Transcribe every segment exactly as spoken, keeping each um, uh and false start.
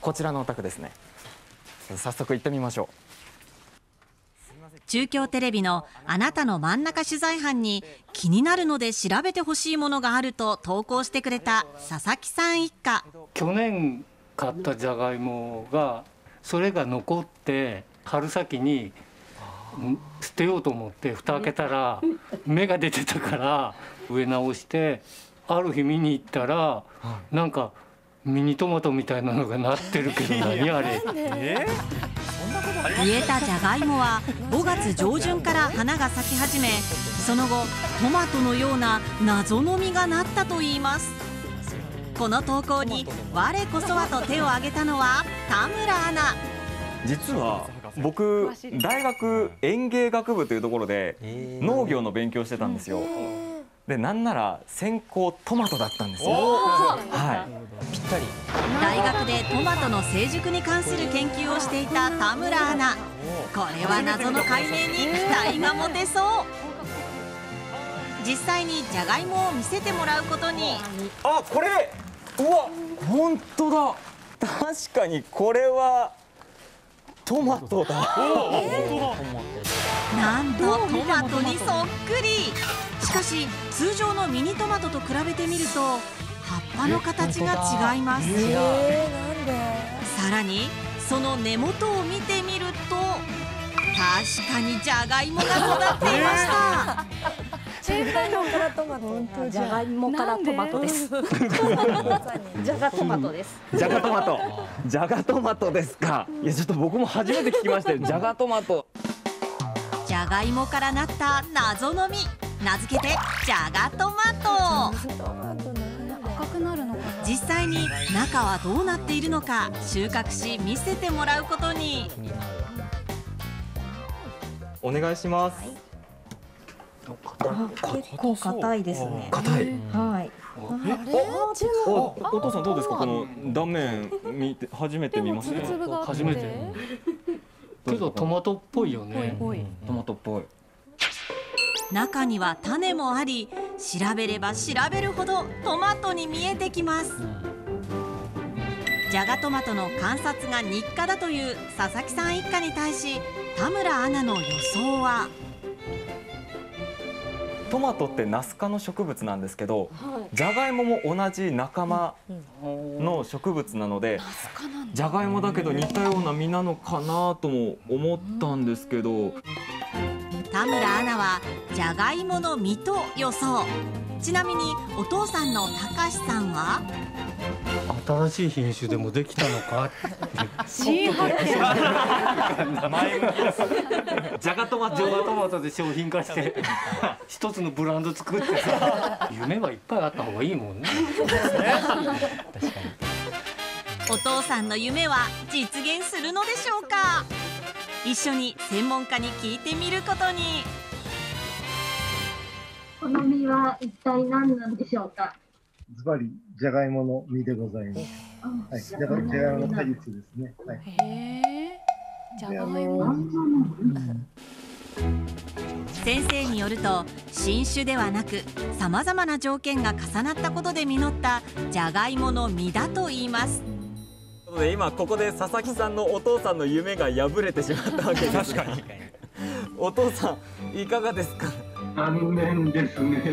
こちらのお宅ですね。早速行ってみましょう。 中京テレビのあなたの真ん中取材班に気になるので調べてほしいものがあると投稿してくれた佐々木さん一家。 去年買ったじゃがいもがそれが残って春先に捨てようと思って蓋開けたら芽が出てたから植え直して、ある日見に行ったらなんかミニトマトみたいなのがなってるけど何あれ。 植えたじゃがいもはごがつ上旬から花が咲き始め、その後トマトのような謎の実がなったといいます。この投稿に我こそはと手を挙げたのは田村アナ。 実は僕大学園芸学部というところで農業の勉強してたんですよ。でなんなら専攻トマトだったんですよ。はい、ぴったり。 大学でトマトの成熟に関する研究をしていた田村アナ。これは謎の解明に期待が持てそう。実際にじゃがいもを見せてもらうことに。 あ、これ、うわ、本当だ。確かにこれはトマトだ。 なんとトマトにそっくり。しかし通常のミニトマトと比べてみると葉っぱの形が違います。さらにその根元を見てみると確かにじゃがいもが育っていました。 じゃがいもからトマト。じゃがいもからトマトです。じゃがトマトです。 じゃがトマト。じゃがトマトですか。いやちょっと僕も初めて聞きましたよ。じゃがトマト。 じゃがいもからなった謎の実、名付けてじゃがトマト。 赤くなるのかな。 実際に中はどうなっているのか収穫し見せてもらうことに。 お願いします。 結構硬いですね。 硬い。 はい。 お、お父さんどうですか。この断面見て初めて見ますね。 初めて。けどトマトっぽいよね。 トマトっぽい。 中には種もあり、調べれば調べるほどトマトに見えてきます。じゃがトマトの観察が日課だという佐々木さん一家に対し田村アナの予想は。 トマトってナス科の植物なんですけど、じゃがいもも同じ仲間の植物なので、じゃがいもだけど似たような実なのかなとも思ったんですけど、 田村アナはじゃがいもの実と予想。ちなみにお父さんの高志さんは新しい品種でもできたのか。 新発見。 じゃがトマトじゃがトマトで商品化して一つのブランド作ってさ、夢はいっぱいあった方がいいもんね。 お父さんの夢は実現するのでしょうか。一緒に専門家に聞いてみることに。 この実は一体何なんでしょうか。 ズバリじゃがいもの実でございます。はい、じゃがじゃがいもの果実ですね。はい。 へえ。じゃがいも。 先生によると新種ではなくさまざまな条件が重なったことで実ったじゃがいもの実だといいます。 今ここで佐々木さんのお父さんの夢が破れてしまったわけです。確かに。お父さんいかがですか。 残念ですね。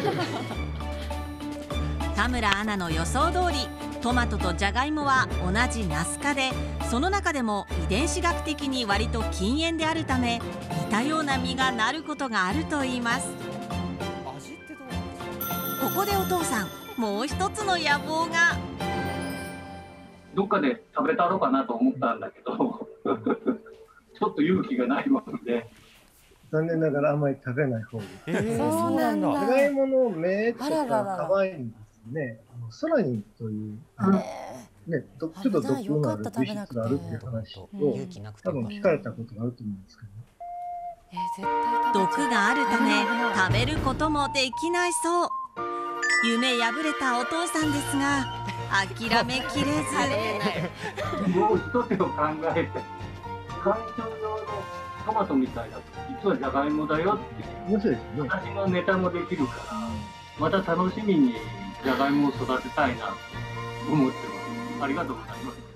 田村アナの予想通りトマトとじゃがいもは同じナス科で、その中でも遺伝子学的に割と禁煙であるため似たような実がなることがあるといいます。ここでお父さんもう一つの野望が。 どっかで食べたろうかなと思ったんだけどちょっと勇気がないもので残念ながらあんまり食べない方です。 えー、そうなんだ。 じゃがいもの芽とか可愛いんですね。あのソラニンというね、ちょっと毒のある物質があるっていう話と、多分聞かれたことがあると思うんですけど。 毒があるため食べることもできないそう。夢破れたお父さんですが諦めきれず。 もう一手を考えて観賞用のトマトみたいだと実はじゃがいもだよって面白いですね。 味のネタもできるからまた楽しみにじゃがいもを育てたいなと思ってます。ありがとうございます。